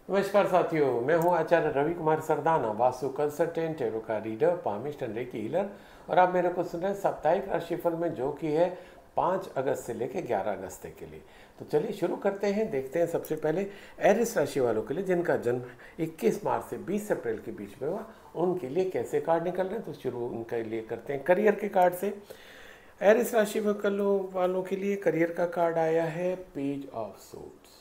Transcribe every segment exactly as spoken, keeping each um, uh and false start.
नमस्कार साथियों, मैं हूं आचार्य रवि कुमार सरदाना, वास्तु कंसल्टेंट, टैरो का reader, palmist and reiki healer. और आप मेरे को सुन रहे हैं साप्ताहिक राशिफल में, जो कि है पाँच अगस्त से लेकर ग्यारह अगस्त तक के लिए। तो चलिए शुरू करते हैं। देखते हैं सबसे पहले एरिस राशि वालों के लिए, जिनका जन्म इक्कीस मार्च से बीस अप्रैल के बीच में हुआ, उनके लिए कैसे कार्ड निकल रहे हैं। तो शुरू उनके लिए करते हैं करियर के कार्ड से। एरिस राशि वालों के लिए करियर का कार्ड आया है पेज ऑफ सोर्ड्स।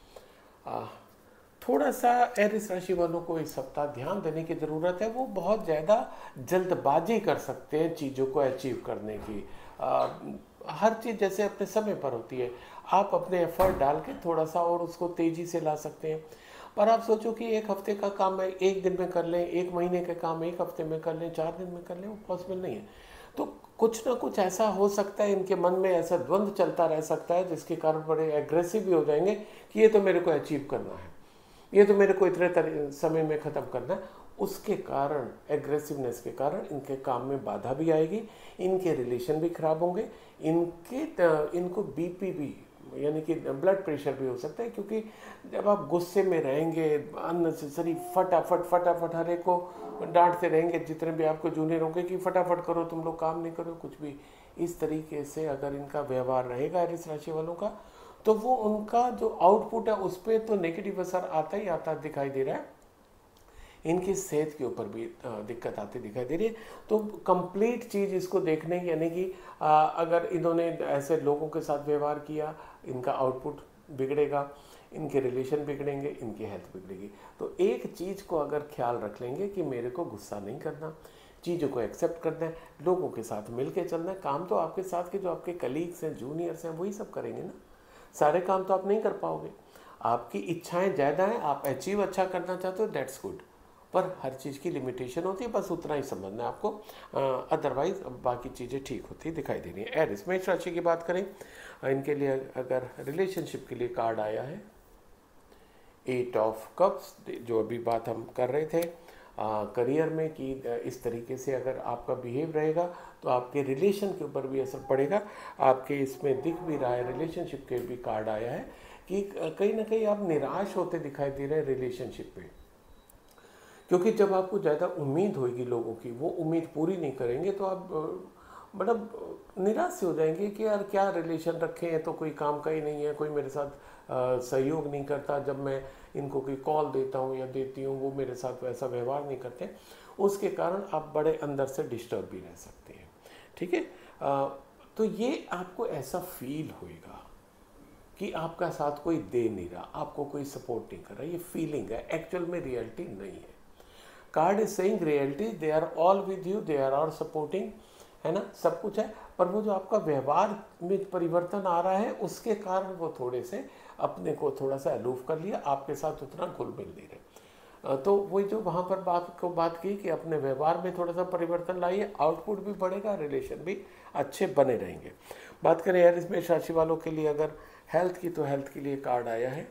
थोड़ा सा एरिस राशि वालों को इस सप्ताह ध्यान देने की ज़रूरत है। वो बहुत ज़्यादा जल्दबाजी कर सकते हैं चीज़ों को अचीव करने की। आ, हर चीज़ जैसे अपने समय पर होती है, आप अपने एफर्ट डाल के थोड़ा सा और उसको तेज़ी से ला सकते हैं। पर आप सोचो कि एक हफ्ते का काम है एक दिन में कर लें, एक महीने का काम एक हफ्ते में कर लें, चार दिन में कर लें, वो पॉसिबल नहीं है। तो कुछ ना कुछ ऐसा हो सकता है, इनके मन में ऐसा द्वंद्व चलता रह सकता है, जिसके कारण बड़े एग्रेसिव भी हो जाएंगे कि ये तो मेरे को अचीव करना है, ये तो मेरे को इतने समय में ख़त्म करना है। उसके कारण, एग्रेसिवनेस के कारण इनके काम में बाधा भी आएगी, इनके रिलेशन भी खराब होंगे, इनके इनको बीपी भी यानी कि ब्लड प्रेशर भी हो सकता है। क्योंकि जब आप गुस्से में रहेंगे, अननेसेसरी फटाफट फटाफट हर एक को डांटते रहेंगे, जितने भी आपको जूनियर होंगे कि फटाफट करो, तुम लोग काम नहीं करो कुछ भी, इस तरीके से अगर इनका व्यवहार रहेगा इस राशि वालों का, तो वो उनका जो आउटपुट है उस पर तो नेगेटिव असर आता ही आता दिखाई दे रहा है। इनकी सेहत के ऊपर भी दिक्कत आती दिखाई दे रही है। तो कंप्लीट चीज़ इसको देखने की, यानी कि अगर इन्होंने ऐसे लोगों के साथ व्यवहार किया, इनका आउटपुट बिगड़ेगा, इनके रिलेशन बिगड़ेंगे, इनकी हेल्थ बिगड़ेगी। तो एक चीज़ को अगर ख्याल रख लेंगे कि मेरे को गुस्सा नहीं करना, चीज़ों को एक्सेप्ट करना है, लोगों के साथ मिल के चलना है। काम तो आपके साथ के जो आपके कलीग्स हैं, जूनियर्स हैं, वही सब करेंगे ना। सारे काम तो आप नहीं कर पाओगे। आपकी इच्छाएं ज़्यादा हैं, आप अचीव अच्छा करना चाहते हो, दैट्स गुड, पर हर चीज़ की लिमिटेशन होती है, बस उतना ही समझना है आपको। अदरवाइज बाकी चीज़ें ठीक होती दिखाई दे रही है। एरिस मेष राशि की बात करें, इनके लिए अगर रिलेशनशिप के लिए कार्ड आया है एट ऑफ कप्स, जो अभी बात हम कर रहे थे करियर में कि इस तरीके से अगर आपका बिहेव रहेगा तो आपके रिलेशन के ऊपर भी असर पड़ेगा। आपके इसमें दिख भी रहा है, रिलेशनशिप के भी कार्ड आया है कि कहीं ना कहीं आप निराश होते दिखाई दे रहे हैं रिलेशनशिप पे। क्योंकि जब आपको ज़्यादा उम्मीद होगी लोगों की, वो उम्मीद पूरी नहीं करेंगे तो आप मतलब निराश से हो जाएंगे कि यार क्या रिलेशन रखे हैं, तो कोई काम का ही नहीं है, कोई मेरे साथ आ, सहयोग नहीं करता। जब मैं इनको कोई कॉल देता हूँ या देती हूँ, वो मेरे साथ वैसा व्यवहार नहीं करते। उसके कारण आप बड़े अंदर से डिस्टर्ब भी रह सकते हैं। ठीक है, तो ये आपको ऐसा फील होएगा कि आपका साथ कोई दे नहीं रहा, आपको कोई सपोर्ट नहीं कर रहा। ये फीलिंग है, एक्चुअल में रियलिटी नहीं है। Card is saying reality, they are all with you, they are all supporting, है ना, सब कुछ है। पर वो जो आपका व्यवहार में परिवर्तन आ रहा है, उसके कारण वो थोड़े से अपने को थोड़ा सा अलूफ कर लिया, आपके साथ उतना घुल मिल नहीं रहे। तो वही जो वहाँ पर बात को बात की कि अपने व्यवहार में थोड़ा सा परिवर्तन लाइए, आउटपुट भी बढ़ेगा, रिलेशन भी अच्छे बने रहेंगे। बात करें एरिस मेष राशि वालों के लिए अगर हेल्थ की, तो हेल्थ के लिए कार्ड आया है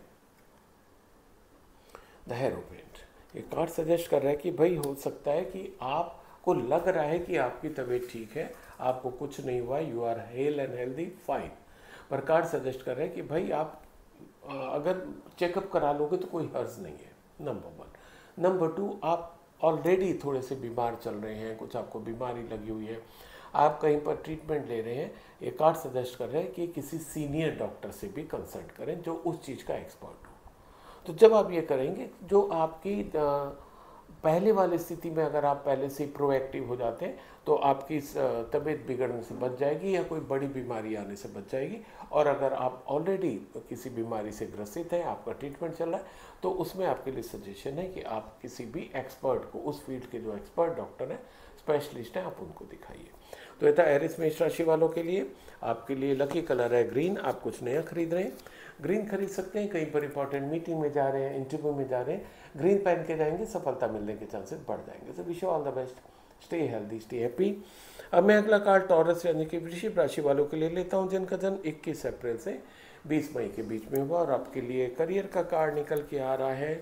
द हेरोपेंट। ये कार्ड सजेस्ट कर रहा है कि भाई हो सकता है कि आपको लग रहा है कि आपकी तबीयत ठीक है, आपको कुछ नहीं हुआ, you are hale and healthy, fine. पर कार्ड सजेस्ट कर रहे हैं कि भाई आप अगर चेकअप करा लोगे तो कोई हर्ज नहीं है, नंबर वन। नंबर टू, आप ऑलरेडी थोड़े से बीमार चल रहे हैं, कुछ आपको बीमारी लगी हुई है, आप कहीं पर ट्रीटमेंट ले रहे हैं। ये कार्ड सजेस्ट कर रहे हैं कि किसी सीनियर डॉक्टर से भी कंसल्ट करें जो उस चीज़ का एक्सपर्ट हो। तो जब आप ये करेंगे, जो आपकी पहले वाली स्थिति में अगर आप पहले से प्रोएक्टिव हो जाते हैं, तो आपकी तबीयत बिगड़ने से बच जाएगी या कोई बड़ी बीमारी आने से बच जाएगी। और अगर आप ऑलरेडी किसी बीमारी से ग्रसित हैं, आपका ट्रीटमेंट चल रहा है, तो उसमें आपके लिए सजेशन है कि आप किसी भी एक्सपर्ट को, उस फील्ड के जो एक्सपर्ट डॉक्टर हैं, स्पेशलिस्ट हैं, आप उनको दिखाइए। तो ये था एरिस मेष राशि वालों के लिए। आपके लिए लकी कलर है ग्रीन। आप कुछ नया खरीद रहे हैं, ग्रीन खरीद सकते हैं। कहीं पर इंपॉर्टेंट मीटिंग में जा रहे हैं, इंटरव्यू में जा रहे हैं, ग्रीन पहन के जाएंगे, सफलता मिलने के चांसेस बढ़ जाएंगे। So wish you all the best, stay healthy, stay happy. अब मैं अगला कार्ड टॉरस यानी कि वृश्चिक राशि वालों के लिए लेता हूं, जिनका जन्म इक्कीस अप्रैल से बीस मई के बीच में हुआ। और आपके लिए करियर का कार्ड निकल के आ रहा है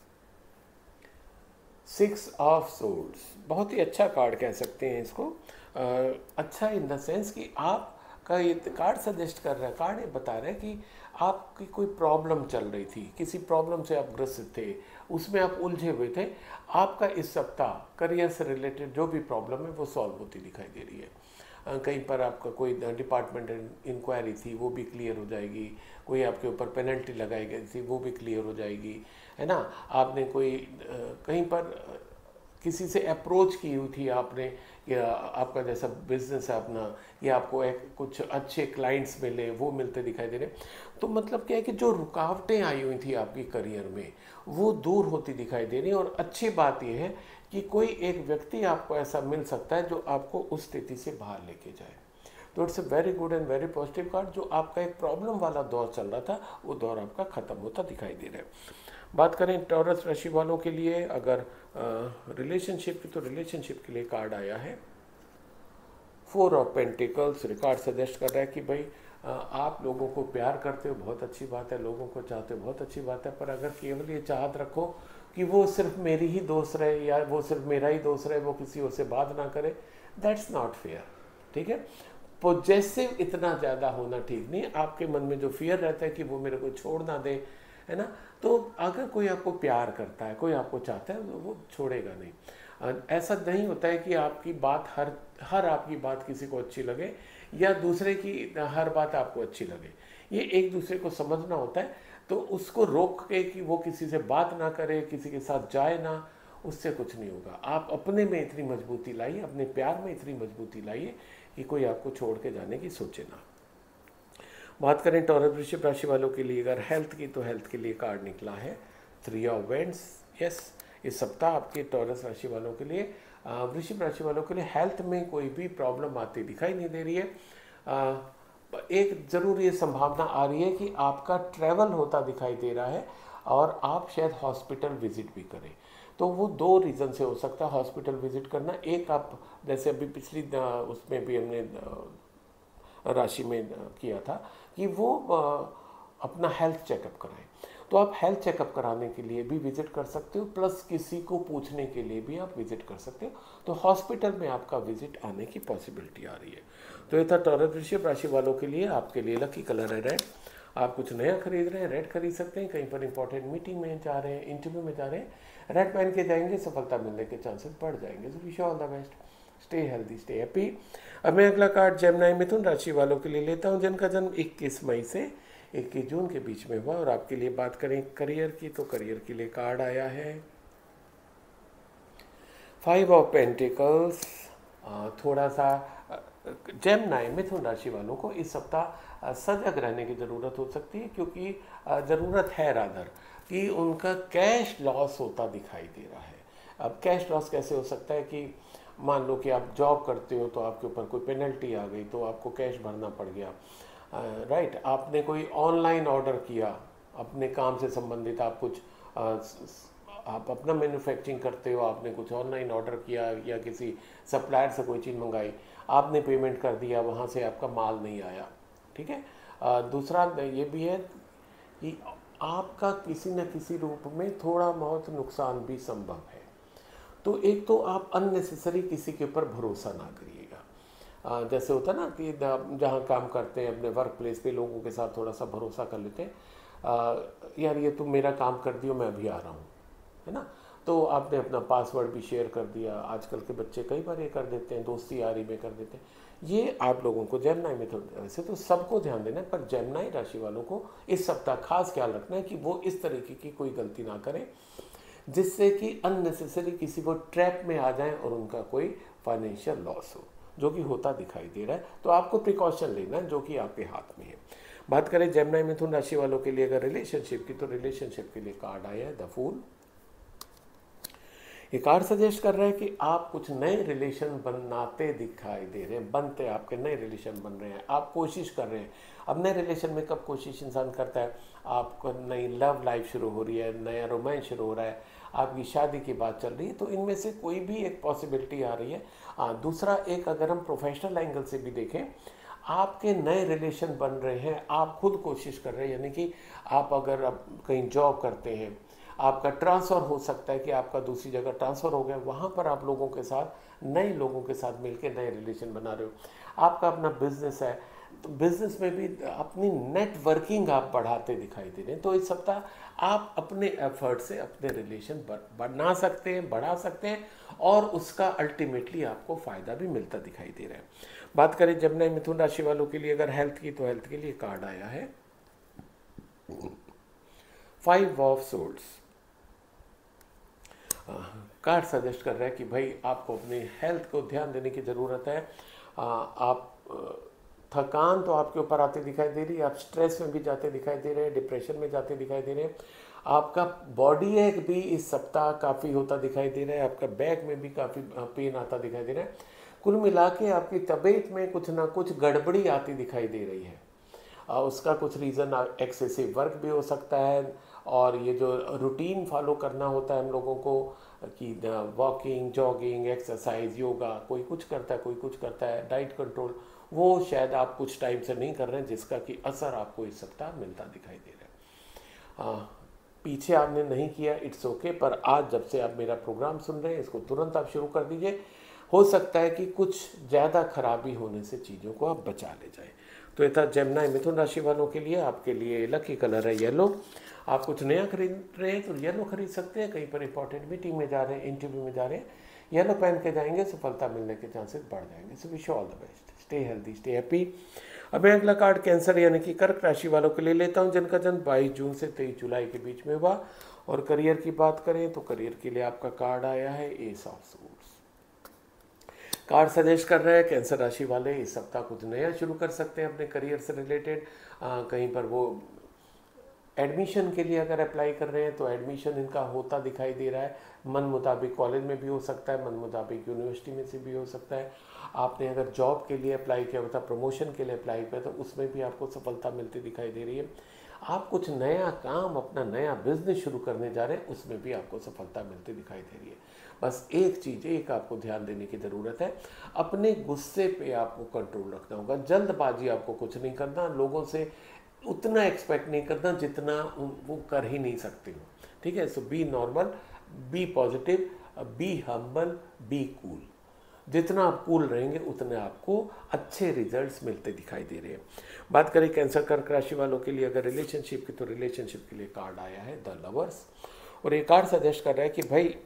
सिक्स ऑफ सोर्ड्स। बहुत ही अच्छा कार्ड कह सकते हैं इसको। आ, अच्छा इन द सेंस कि आप का ये कार्ड सजेस्ट कर रहा है, कार्ड ये बता रहा है कि आपकी कोई प्रॉब्लम चल रही थी, किसी प्रॉब्लम से आप ग्रसित थे, उसमें आप उलझे हुए थे, आपका इस सप्ताह करियर से रिलेटेड जो भी प्रॉब्लम है वो सॉल्व होती दिखाई दे रही है। कहीं पर आपका कोई डिपार्टमेंट इंक्वायरी थी वो भी क्लियर हो जाएगी, कोई आपके ऊपर पेनल्टी लगाई गई थी वो भी क्लियर हो जाएगी, है ना। आपने कोई कहीं पर किसी से अप्रोच की हुई थी आपने, या आपका जैसा बिजनेस है अपना, या आपको एक कुछ अच्छे क्लाइंट्स मिले, वो मिलते दिखाई दे रहे। तो मतलब क्या है कि जो रुकावटें आई हुई थी आपकी करियर में वो दूर होती दिखाई दे रही है। और अच्छी बात यह है कि कोई एक व्यक्ति आपको ऐसा मिल सकता है जो आपको उस स्थिति से बाहर लेके जाए। तो it's a very good and very positive card. जो आपका एक प्रॉब्लम वाला दौर चल रहा था वो दौर आपका ख़त्म होता दिखाई दे रहा है। बात करें टॉरस राशि वालों के लिए, अगर रिलेशनशिप की, तो रिलेशनशिप के लिए कार्ड आया है four of pentacles. Record suggest कर रहा है कि भाई आ, आप लोगों को प्यार करते हो, बहुत अच्छी बात है, लोगों को चाहते हो, बहुत अच्छी बात है, पर अगर केवल ये चाहत रखो कि वो सिर्फ मेरी ही दोस्त रहे या वो सिर्फ मेरा ही दोस्त रहे, वो किसी और से बात ना करे, दैट्स नॉट फेयर। ठीक है, पॉजेसिव इतना ज़्यादा होना ठीक नहीं। आपके मन में जो फियर रहता है कि वो मेरे को छोड़ ना दे, है ना, तो अगर कोई आपको प्यार करता है, कोई आपको चाहता है, तो वो छोड़ेगा नहीं। ऐसा नहीं होता है कि आपकी बात हर हर आपकी बात किसी को अच्छी लगे या दूसरे की हर बात आपको अच्छी लगे। ये एक दूसरे को समझना होता है। तो उसको रोक के कि वो किसी से बात ना करे, किसी के साथ जाए ना, उससे कुछ नहीं होगा। आप अपने में इतनी मजबूती लाइए, अपने प्यार में इतनी मजबूती लाइए कि कोई आपको छोड़ के जाने की सोचे ना। बात करें टॉरस वृश्चिक राशि वालों के लिए, अगर हेल्थ की, तो हेल्थ के लिए कार्ड निकला है थ्री ऑफ वेंड्स। यस, इस सप्ताह आपके टॉरस राशि वालों के लिए, वृश्चिक राशि वालों के लिए हेल्थ में कोई भी प्रॉब्लम आती दिखाई नहीं दे रही है। आ, एक ज़रूर ये संभावना आ रही है कि आपका ट्रैवल होता दिखाई दे रहा है और आप शायद हॉस्पिटल विजिट भी करें। तो वो दो रीज़न से हो सकता है हॉस्पिटल विजिट करना। एक, आप जैसे अभी पिछली उसमें भी हमने राशि में किया था कि वो अपना हेल्थ चेकअप कराएं, तो आप हेल्थ चेकअप कराने के लिए भी विजिट कर सकते हो, प्लस किसी को पूछने के लिए भी आप विजिट कर सकते हो। तो हॉस्पिटल में आपका विजिट आने की पॉसिबिलिटी आ रही है। तो ये था टॉरस वृश्चिक राशि वालों के लिए। आपके लिए लकी कलर है रेड। आप कुछ नया खरीद रहे हैं, रेड खरीद सकते हैं। कहीं पर इंपॉर्टेंट मीटिंग में जा रहे हैं, इंटरव्यू में जा रहे हैं, रेड पहन के जाएंगे, सफलता मिलने के चांसेस बढ़ जाएंगे। So wish all the best, stay healthy, stay happy. अब मैं अगला कार्ड जेमिनी मिथुन राशि वालों के लिए लेता हूं, जिनका जन्म इक्कीस मई से इक्कीस जून के बीच में हुआ। और आपके लिए बात करें करियर की, तो करियर के लिए कार्ड आया है फाइव ऑफ पेंटिकल्स। थोड़ा सा जेमिनी मिथुन राशि वालों को इस सप्ताह सजग रहने की ज़रूरत हो सकती है, क्योंकि ज़रूरत है रादर कि उनका कैश लॉस होता दिखाई दे रहा है। अब कैश लॉस कैसे हो सकता है कि मान लो कि आप जॉब करते हो तो आपके ऊपर कोई पेनल्टी आ गई तो आपको कैश भरना पड़ गया, राइट। आपने कोई ऑनलाइन ऑर्डर किया अपने काम से संबंधित, आप कुछ आ, आप अपना मैन्युफैक्चरिंग करते हो, आपने कुछ ऑनलाइन ऑर्डर किया या किसी सप्लायर से कोई चीज़ मंगाई, आपने पेमेंट कर दिया, वहाँ से आपका माल नहीं आया, ठीक है। आ, दूसरा ये भी है कि आपका किसी न किसी रूप में थोड़ा बहुत नुकसान भी संभव है। तो एक तो आप अननेसेसरी किसी के ऊपर भरोसा ना करिएगा। जैसे होता है ना कि जहाँ काम करते हैं अपने वर्क प्लेस पे लोगों के साथ थोड़ा सा भरोसा कर लेते हैं, आ, यार ये तुम मेरा काम कर दियो, मैं अभी आ रहा हूँ, है ना। तो आपने अपना पासवर्ड भी शेयर कर दिया। आजकल के बच्चे कई बार ये कर देते हैं, दोस्ती यारी में कर देते हैं। ये आप लोगों को जेमिनी में, तो वैसे तो सबको ध्यान देना है, पर जेमिनी राशि वालों को इस सप्ताह खास ख्याल रखना है कि वो इस तरीके की कोई गलती ना करें जिससे कि अननेसेसरी किसी को ट्रैप में आ जाएं और उनका कोई फाइनेंशियल लॉस हो, जो कि होता दिखाई दे रहा है। तो आपको प्रिकॉशन लेना है जो कि आपके हाथ में है। बात करें जेमिनी मिथुन राशि वालों के लिए अगर रिलेशनशिप की, तो रिलेशनशिप के लिए कार्ड आया है द फूल। ये कार्ड सजेस्ट कर रहा है कि आप कुछ नए रिलेशन बनाते दिखाई दे रहे हैं, बनते आपके नए रिलेशन बन रहे हैं, आप कोशिश कर रहे हैं। अब नए रिलेशन में कब कोशिश इंसान करता है, आपको नई लव लाइफ शुरू हो रही है, नया रोमांस शुरू हो रहा है, आपकी शादी की बात चल रही है, तो इनमें से कोई भी एक पॉसिबिलिटी आ रही है। आ, दूसरा एक, अगर हम प्रोफेशनल एंगल से भी देखें, आपके नए रिलेशन बन रहे हैं, आप खुद कोशिश कर रहे हैं, यानी कि आप अगर अब कहीं जॉब करते हैं, आपका ट्रांसफ़र हो सकता है कि आपका दूसरी जगह ट्रांसफ़र हो गया, वहाँ पर आप लोगों के साथ, नए लोगों के साथ मिलकर नए रिलेशन बना रहे हो। आपका अपना बिजनेस है, तो बिजनेस में भी अपनी नेटवर्किंग आप बढ़ाते दिखाई दे रहे हैं। तो इस सप्ताह आप अपने एफर्ट से अपने रिलेशन बना सकते हैं, बढ़ा सकते हैं, और उसका अल्टीमेटली आपको फायदा भी मिलता दिखाई दे रहा है। बात करें जमना मिथुन राशि वालों के लिए अगर हेल्थ की, तो हेल्थ के लिए कार्ड आया है five of swords. Card suggest कर रहा है कि भाई आपको अपनी हेल्थ को ध्यान देने की ज़रूरत है। आ, आप थकान तो आपके ऊपर आती दिखाई दे रही है, आप स्ट्रेस में भी जाते दिखाई दे रहे हैं, डिप्रेशन में जाते दिखाई दे रहे हैं। आपका बॉडी एक भी इस सप्ताह काफ़ी होता दिखाई दे रहा है, आपका बैक में भी काफ़ी पेन आता दिखाई दे रहा है। कुल मिला के आपकी तबीयत में कुछ ना कुछ गड़बड़ी आती दिखाई दे रही है। आ, उसका कुछ रीज़न एक्सेसिव वर्क भी हो सकता है, और ये जो रूटीन फॉलो करना होता है हम लोगों को कि वॉकिंग, जॉगिंग, एक्सरसाइज, योगा, कोई कुछ करता है, कोई कुछ करता है, डाइट कंट्रोल, वो शायद आप कुछ टाइम से नहीं कर रहे हैं, जिसका कि असर आपको इस सप्ताह मिलता दिखाई दे रहा है। आ, पीछे आपने नहीं किया, इट्स ओके, पर आज जब से आप मेरा प्रोग्राम सुन रहे हैं, इसको तुरंत आप शुरू कर दीजिए। हो सकता है कि कुछ ज़्यादा खराबी होने से चीज़ों को आप बचा ले जाए। तो ये था जेमिनी मिथुन राशि वालों के लिए। आपके लिए लकी कलर है येलो। आप कुछ नया खरीद रहे हैं तो येलो खरीद सकते हैं, कहीं पर इंपॉर्टेंट मीटिंग में जा रहे हैं, इंटरव्यू में जा रहे हैं, येलो पहन के जाएंगे, सफलता मिलने के चांसेस बढ़ जाएंगे। So wish all the best, stay healthy, stay happy. अब मैं अगला कार्ड कैंसर यानी कि कर्क राशि वालों के लिए लेता हूं, जिनका जन्म बाईस जून से तेईस जुलाई के बीच में हुआ। और करियर की बात करें तो करियर के लिए आपका कार्ड आया है ace of swords. Card suggest कर रहे हैं कैंसर राशि वाले इस सप्ताह कुछ नया शुरू कर सकते हैं अपने करियर से रिलेटेड। कहीं पर वो एडमिशन के लिए अगर अप्लाई कर रहे हैं तो एडमिशन इनका होता दिखाई दे रहा है। मन मुताबिक कॉलेज में भी हो सकता है, मन मुताबिक यूनिवर्सिटी में से भी हो सकता है। आपने अगर जॉब के लिए अप्लाई किया होता, प्रमोशन के लिए अप्लाई किया, तो उसमें भी आपको सफलता मिलती दिखाई दे रही है। आप कुछ नया काम, अपना नया बिजनेस शुरू करने जा रहे हैं, उसमें भी आपको सफलता मिलती दिखाई दे रही है। बस एक चीज़, एक आपको ध्यान देने की ज़रूरत है, अपने गुस्से पे आपको कंट्रोल रखना होगा। जल्दबाजी आपको कुछ नहीं करना, लोगों से उतना एक्सपेक्ट नहीं करना जितना वो कर ही नहीं सकते हो, ठीक है। So be normal, be positive, be humble, be cool. जितना आप कूल रहेंगे उतने आपको अच्छे रिजल्ट्स मिलते दिखाई दे रहे हैं। बात करें कैंसर कर्क राशि वालों के लिए अगर रिलेशनशिप की, तो रिलेशनशिप के लिए कार्ड आया है द लवर्स। और ये कार्ड सजेस्ट कर रहा है कि भाई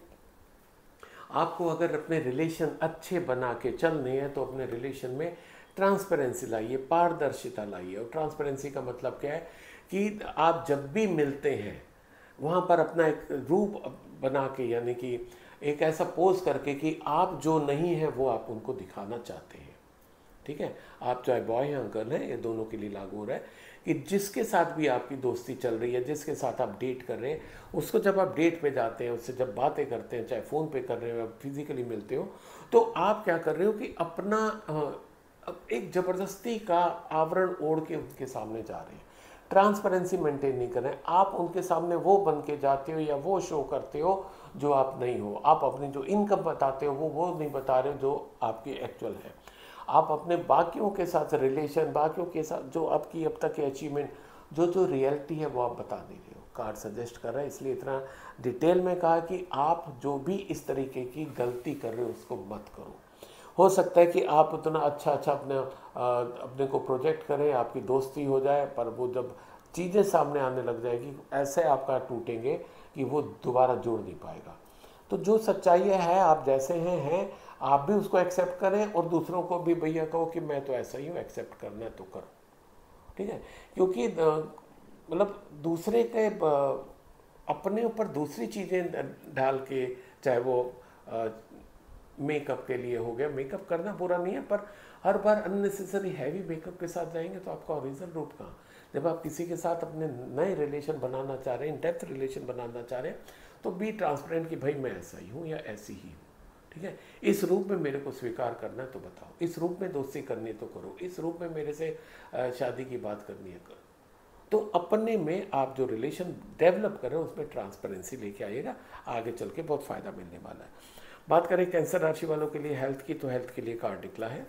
आपको अगर अपने रिलेशन अच्छे बना के चलने हैं तो अपने रिलेशन में ट्रांसपेरेंसी लाइए, पारदर्शिता लाइए। और ट्रांसपेरेंसी का मतलब क्या है कि आप जब भी मिलते हैं वहाँ पर अपना एक रूप बना के, यानी कि एक ऐसा पोज करके कि आप जो नहीं है वो आप उनको दिखाना चाहते हैं, ठीक है। आप चाहे बॉय या गर्ल हैं, ये दोनों के लिए लागू हो रहा है कि जिसके साथ भी आपकी दोस्ती चल रही है, जिसके साथ आप डेट कर रहे हैं, उसको जब आप डेट पे जाते हैं, उससे जब बातें करते हैं, चाहे फ़ोन पे कर रहे हो या फिजिकली मिलते हो, तो आप क्या कर रहे हो कि अपना अब एक ज़बरदस्ती का आवरण ओढ़ के उनके सामने जा रहे हैं। ट्रांसपेरेंसी मेंटेन नहीं कर रहे हैं, आप उनके सामने वो बन के जाते हो या वो शो करते हो जो आप नहीं हो। आप अपनी जो इनकम बताते हो वो वो नहीं बता रहे हो जो आपकी एक्चुअल है। आप अपने बाकियों के साथ रिलेशन, बाकियों के साथ जो आपकी अब तक की अचीवमेंट, जो जो रियलिटी है वो आप बता नहीं रहे हो। कार्ड सजेस्ट कर रहा है, इसलिए इतना डिटेल में कहा कि आप जो भी इस तरीके की गलती कर रहे हो उसको मत करो। हो सकता है कि आप उतना अच्छा अच्छा अपने अपने को प्रोजेक्ट करें, आपकी दोस्ती हो जाए, पर वो जब चीज़ें सामने आने लग जाएगी ऐसे आपका टूटेंगे कि वो दोबारा जोड़ नहीं पाएगा। तो जो सच्चाई है, आप जैसे हैं हैं आप भी उसको एक्सेप्ट करें, और दूसरों को भी भैया कहो कि मैं तो ऐसा ही हूँ, एक्सेप्ट करना है तो करो, ठीक है। क्योंकि मतलब दूसरे के अपने ऊपर दूसरी चीज़ें डाल के, चाहे वो मेकअप के लिए हो गया, मेकअप करना बुरा नहीं है, पर हर बार अननेसेसरी हैवी मेकअप के साथ जाएंगे तो आपका ओरिजिनल रूप कहाँ। जब आप किसी के साथ अपने नए रिलेशन बनाना चाह रहे हैं, इन डेप्थ रिलेशन बनाना चाह रहे हैं, तो बी ट्रांसपेरेंट कि भाई मैं ऐसा ही हूँ या ऐसी ही हूँ, ठीक है। इस रूप में मेरे को स्वीकार करना है तो बताओ, इस रूप में दोस्ती करनी है तो करो, इस रूप में मेरे से शादी की बात करनी है करो। तो अपने में आप जो रिलेशन डेवलप करें उसमें ट्रांसपेरेंसी लेके आइएगा, आगे चल के बहुत फ़ायदा मिलने वाला है। बात करें कैंसर राशि वालों के लिए हेल्थ की, तो हेल्थ के लिए कार्ड निकला है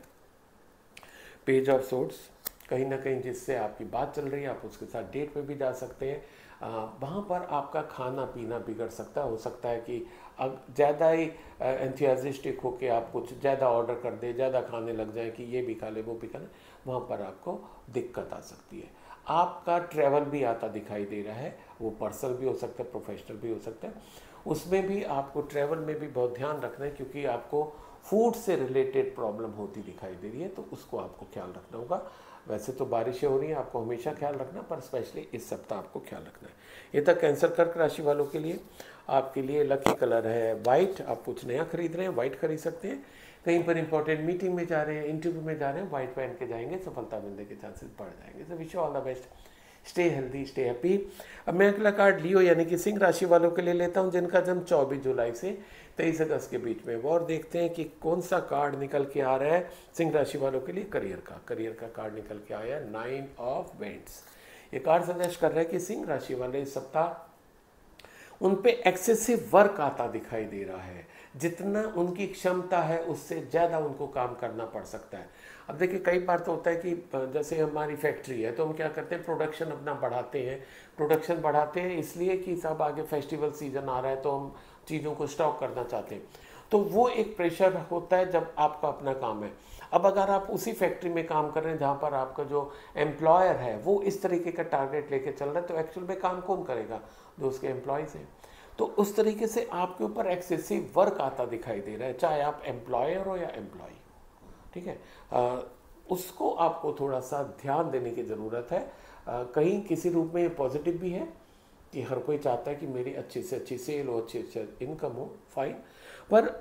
पेज ऑफ सोर्ड्स। कहीं ना कहीं जिससे आपकी बात चल रही है आप उसके साथ डेट पे भी जा सकते हैं, वहाँ पर आपका खाना पीना बिगड़ सकता है। हो सकता है कि अब ज़्यादा ही एंथुसियास्टिक होके आप कुछ ज़्यादा ऑर्डर कर दें, ज़्यादा खाने लग जाए कि ये भी खा ले वो भी खा ले, वहाँ पर आपको दिक्कत आ सकती है। आपका ट्रैवल भी आता दिखाई दे रहा है, वो पर्सनल भी हो सकता है, प्रोफेशनल भी हो सकता है। उसमें भी आपको ट्रैवल में भी बहुत ध्यान रखना है, क्योंकि आपको फूड से रिलेटेड प्रॉब्लम होती दिखाई दे रही है, तो उसको आपको ख्याल रखना होगा। वैसे तो बारिशें हो रही हैं, आपको हमेशा ख्याल रखना, पर स्पेशली इस सप्ताह आपको ख्याल रखना है। ये था कैंसर कर्क राशि वालों के लिए। आपके लिए लकी कलर है वाइट। आप कुछ नया खरीद रहे हैं, वाइट खरीद सकते हैं। कहीं पर इंपॉर्टेंट मीटिंग में जा रहे हैं, इंटरव्यू में जा रहे हैं, वाइट पहन के जाएंगे, सफलता मिलने के चांसेस बढ़ जाएंगे। So wish you all the best, stay healthy, stay happy. अब मैं अगला कार्ड लियो यानी कि सिंह राशि वालों के लिए लेता हूं, जिनका जन्म चौबीस जुलाई से तेईस अगस्त के बीच में। वो और देखते हैं कि कौन सा कार्ड निकल के आ रहा है सिंह राशि वालों के लिए करियर का। करियर का कार्ड निकल के आया है नाइन ऑफ वेंट्स। ये कार्ड सजेस्ट कर रहा है कि सिंह राशि वाले इस सप्ताह उन पे एक्सेसिव वर्क आता दिखाई दे रहा है। जितना उनकी क्षमता है उससे ज़्यादा उनको काम करना पड़ सकता है। अब देखिए, कई बार तो होता है कि जैसे हमारी फैक्ट्री है तो हम क्या करते हैं, प्रोडक्शन अपना बढ़ाते हैं। प्रोडक्शन बढ़ाते हैं इसलिए कि सब आगे फेस्टिवल सीजन आ रहा है तो हम चीज़ों को स्टॉक करना चाहते हैं, तो वो एक प्रेशर होता है जब आपका अपना काम है। अब अगर आप उसी फैक्ट्री में काम कर रहे हैं जहाँ पर आपका जो एम्प्लॉयर है वो इस तरीके का टारगेट लेके चल रहा है, तो एक्चुअल में काम कौन करेगा? जो उसके एम्प्लॉयज़ हैं। तो उस तरीके से आपके ऊपर एक्सेसिव वर्क आता दिखाई दे रहा है, चाहे आप एम्प्लॉयर हो या एम्प्लॉय हो। ठीक है, आ, उसको आपको थोड़ा सा ध्यान देने की ज़रूरत है। आ, कहीं किसी रूप में ये पॉजिटिव भी है कि हर कोई चाहता है कि मेरी अच्छी से अच्छी सेल हो, अच्छी से इनकम हो, फाइन, पर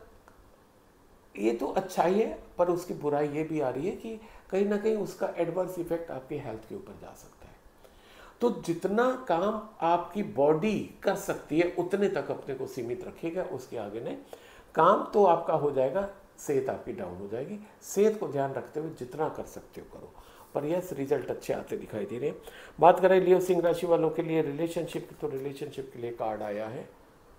ये तो अच्छा ही है, पर उसकी बुराई ये भी आ रही है कि कहीं ना कहीं उसका एडवर्स इफेक्ट आपकी हेल्थ के ऊपर जा सकता है। तो जितना काम आपकी बॉडी कर सकती है उतने तक अपने को सीमित रखिएगा, उसके आगे नहीं। काम तो आपका हो जाएगा, सेहत आपकी डाउन हो जाएगी। सेहत को ध्यान रखते हुए जितना कर सकते हो करो, पर यस रिजल्ट अच्छे आते दिखाई दे रहे हैं। बात करें लियो सिंह राशि वालों के लिए रिलेशनशिप की, तो रिलेशनशिप के लिए कार्ड आया है